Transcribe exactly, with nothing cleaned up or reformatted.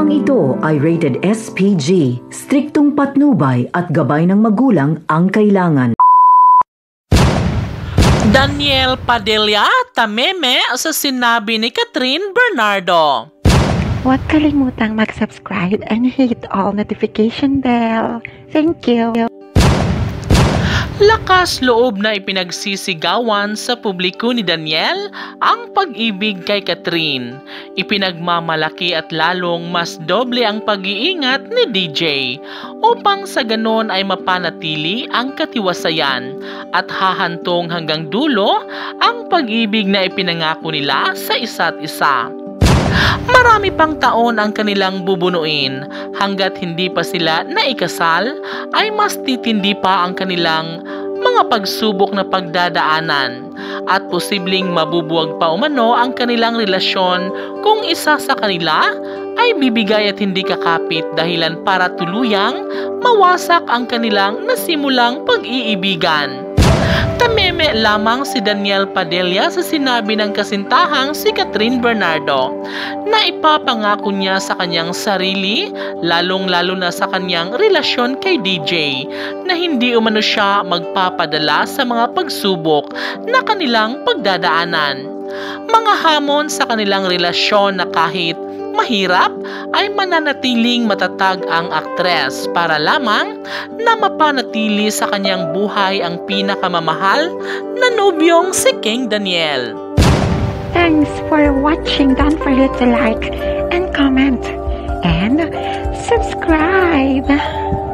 Programang ito ay rated S P G. Striktong patnubay at gabay ng magulang ang kailangan. Daniel Padilla tameme sa sinabi ni Catherine Bernardo. Huwag kalimutang mag-subscribe and hit all notification bell. Thank you. Lakas loob na ipinagsisigawan sa publiko ni Daniel ang pag-ibig kay Catherine. Ipinagmamalaki at lalong mas doble ang pag-iingat ni D J upang sa ganon ay mapanatili ang katiwasayan at hahantong hanggang dulo ang pag-ibig na ipinangako nila sa isa't isa. Marami pang taon ang kanilang bubunuin. Hanggat hindi pa sila naikasal, ay mas titindi pa ang kanilang mga pagsubok na pagdadaanan at posibleng mabubuwag pa umano ang kanilang relasyon kung isa sa kanila ay bibigay at hindi kakapit dahilan para tuluyang mawasak ang kanilang nasimulang pag-iibigan. Tameme lamang si Daniel Padilla sa sinabi ng kasintahang si Catherine Bernardo na ipapangako niya sa kanyang sarili, lalong-lalo na sa kanyang relasyon kay D J, na hindi umano siya magpapadala sa mga pagsubok na kanilang pagdadaanan. Mga hamon sa kanilang relasyon na kahit mahirap ay mananatiling matatag ang aktres para lamang na mapanatili sa kanyang buhay ang pinakamamahal na nobyong si King Daniel. Thanks for watching. Don't forget to like and comment and subscribe.